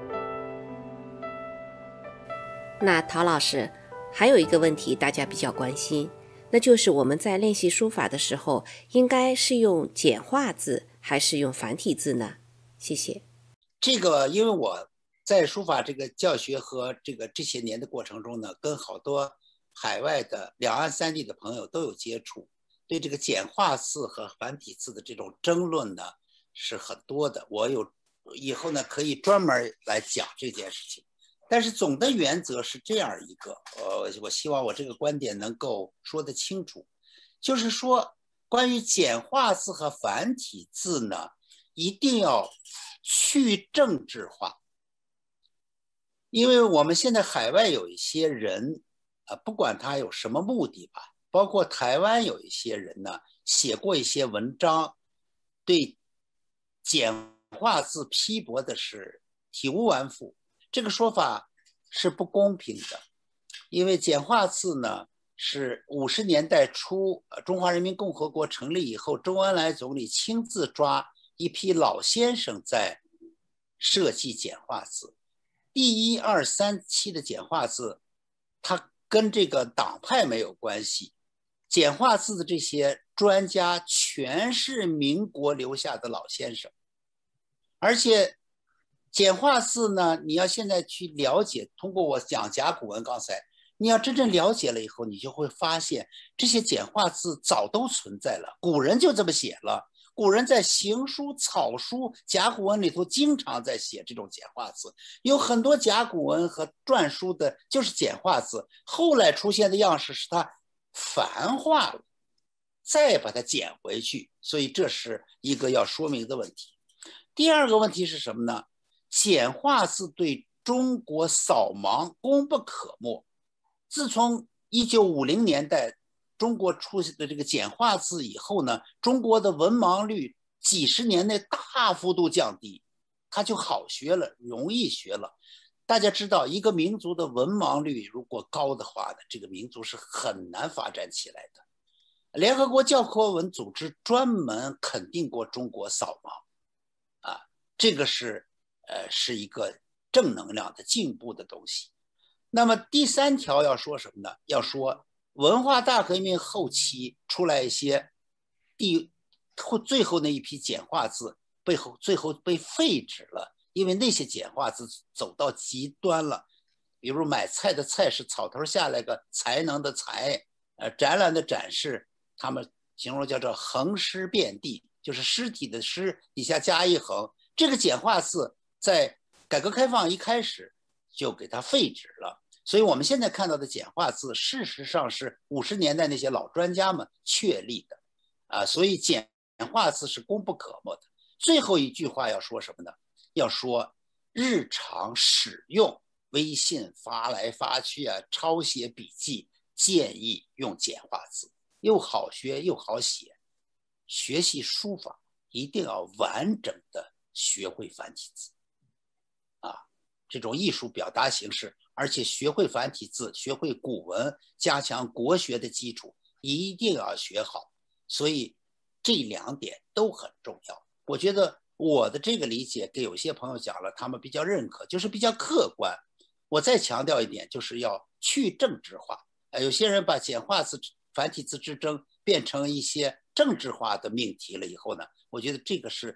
那陶老师，还有一个问题大家比较关心，那就是我们在练习书法的时候，应该是用简化字还是用繁体字呢？谢谢。 这个因为我在书法这个教学和这些年的过程中呢，跟好多海外的两岸三地的朋友都有接触，对这个简化字和繁体字的这种争论呢是很多的。我以后呢可以专门来讲这件事情。但是总的原则是这样一个，我希望我这个观点能够说得清楚，就是说关于简化字和繁体字呢，一定要去政治化，因为我们现在海外有一些人，不管他有什么目的吧，包括台湾有一些人呢，写过一些文章，对简化字批驳的是体无完肤。这个说法是不公平的，因为简化字呢是50年代初，中华人民共和国成立以后，周恩来总理亲自抓一批老先生在设计简化字。第1、2、3期的简化字，它跟这个党派没有关系。简化字的这些专家全是民国留下的老先生，而且简化字呢，你要现在去了解，通过我讲甲骨文，刚才你要真正了解了以后，你就会发现这些简化字早都存在了，古人就这么写了。古人在行书、草书、甲骨文里头经常在写这种简化字，有很多甲骨文和篆书的就是简化字，后来出现的样式是它繁化了，再把它简回去，所以这是一个要说明的问题。第二个问题是什么呢？简化字对中国扫盲功不可没。自从1950年代中国出现的这个简化字以后呢，中国的文盲率几十年内大幅度降低，它就好学了，容易学了。大家知道，一个民族的文盲率如果高的话呢，这个民族是很难发展起来的。联合国教科文组织专门肯定过中国扫盲，这个是一个正能量的进步的东西。那么第3条要说什么呢？要说文化大革命后期出来一些最后那一批简化字最后被废止了，因为那些简化字走到极端了。比如买菜的菜是草头下来个才能的才，展览的展示，他们形容叫做横尸遍地，就是尸体的尸底下加一横。这个简化字在改革开放一开始就给它废止了，所以我们现在看到的简化字事实上是50年代那些老专家们确立的，所以简化字是功不可没的。最后一句话要说什么呢？要说日常使用微信发来发去抄写笔记，建议用简化字，又好学又好写。学习书法一定要完整的学会繁体字，这种艺术表达形式，而且学会繁体字，学会古文，加强国学的基础，一定要学好。所以这2点都很重要。我觉得我的这个理解给有些朋友讲了，他们比较认可，就是比较客观。我再强调一点，就是要去政治化。有些人把简化字、繁体字之争变成一些政治化的命题了以后呢，我觉得这个是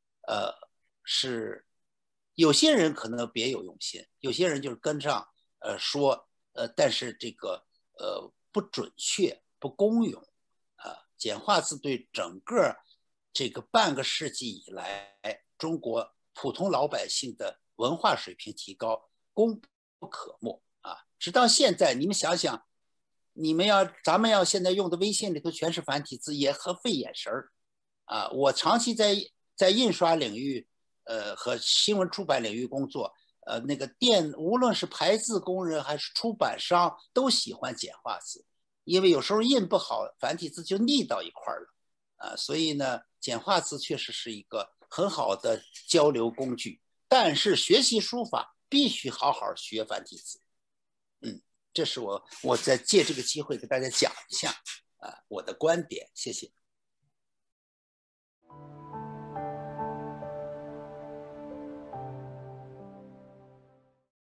有些人可能别有用心，有些人就是跟上说，但是这个不准确、不公允简化字对整个这个半个世纪以来中国普通老百姓的文化水平提高功不可没直到现在，你们想想，咱们要现在用的微信里头全是繁体字，也很费眼神我长期在印刷领域和新闻出版领域工作，那个无论是排字工人还是出版商都喜欢简化字，因为有时候印不好，繁体字就腻到一块了所以呢，简化字确实是一个很好的交流工具，但是学习书法必须好好学繁体字。这是我在借这个机会给大家讲一下我的观点，谢谢。